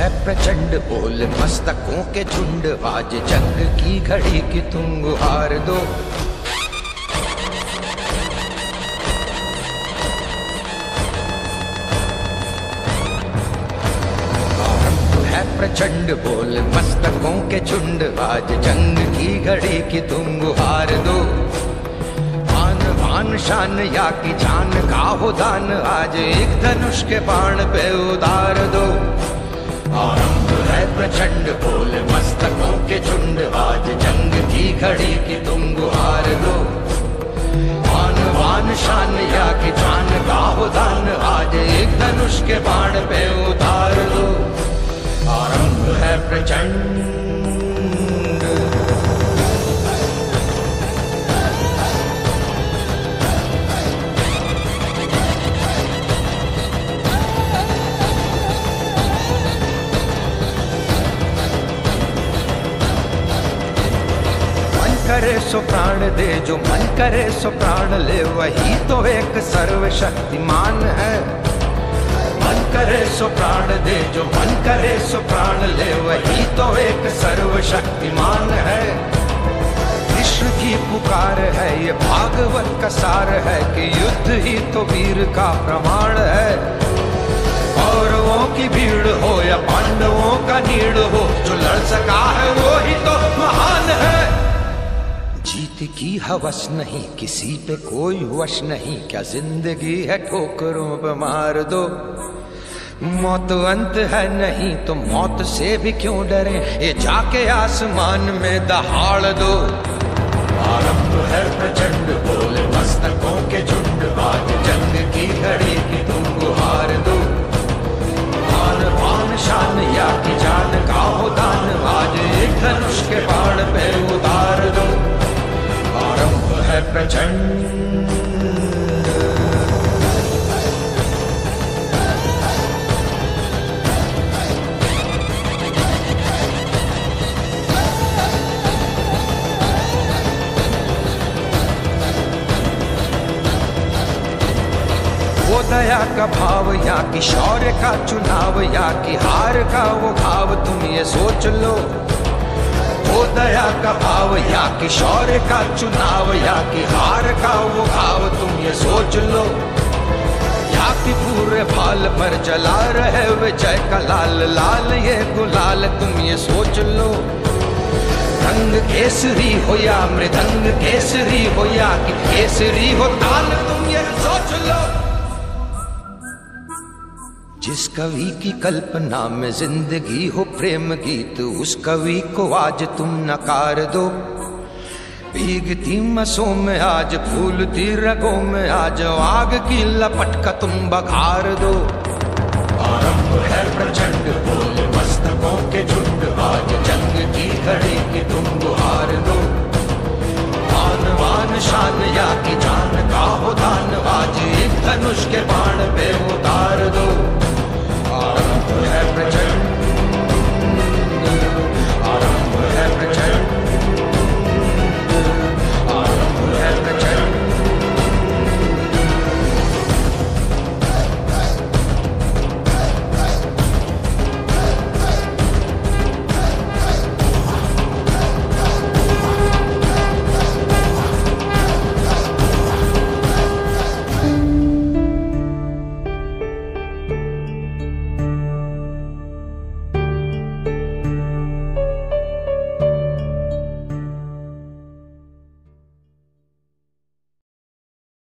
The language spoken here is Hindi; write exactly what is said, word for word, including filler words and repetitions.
है प्रचंड बोल मस्तकों के झुंड, आज जंग की घड़ी की तुम गुहार दो। प्रचंड बोल मस्तकों के झुंड, आज जंग की घड़ी की तुम गुहार दो। आन बान शान या की जान का हो दान, आज एक धनुष के बाण पे उतार दो। आरंभ है प्रचंड बोल मस्तकों के झुंड, आज जंग की घड़ी की तुम गुहार दो। आन बान शान या की जान का हो दान, आज एक धनुष के बाण पे उतार दो। आरंभ है प्रचंड। मन करे सो प्राण दे, जो मन करे सो प्राण ले, वही तो एक सर्वशक्तिमान है। मन करे सो प्राण दे, जो मन करे सो प्राण ले, वही तो एक सर्वशक्तिमान है। कृष्ण की पुकार है, ये भागवत का सार है, कि युद्ध ही तो वीर का प्रमाण है। कौरवों की भीड़ हो या पांडवों का नीड़ हो, जो लड़ सका है वो ही तो महान है। जीत की हवस नहीं, किसी पे कोई वश नहीं, क्या जिंदगी है ठोकरों पे मार दो। मौत अंत है नहीं तो मौत से भी क्यों डरे, ये जाके आसमान में दहाड़ दो। आरंभ है प्रचंड बोल मस्तकों के झुंड, आज जंग की घड़ी की तुम गुहार दो। आन बान शान या की जान का हो दान, आज एक धनुष के बाण पे उतार दो। आरंभ है प्रचंड। वो दया का भाव या कि शौर्य का चुनाव, या कि हार का वो भाव तुम ये सोच लो। वो दया का भाव या कि शौर्य का चुनाव, या कि हार का वो भाव तुम ये सोच लो। या कि पूरे भाल पर जला रहे विजय का लाल लाल ये गुलाल, तुम ये सोच लो। रंग केसरी हो या मृदंग केसरी हो, या कि केसरी हो ताल, तुम ये सोच लो। जिस कवि की कल्पना में जिंदगी हो प्रेम गीत, उस कवि को आज तुम नकार दो। भीगती मसों में आज फूलती रगों में आज, आग की लपट का तुम बघार दो। आरंभ है प्रचंड बोल मस्तकों के झुंड, आज जंग की घड़ी की तुम गुहार दो। आन बान शान या की जान का हो दान, आज एक धनुष के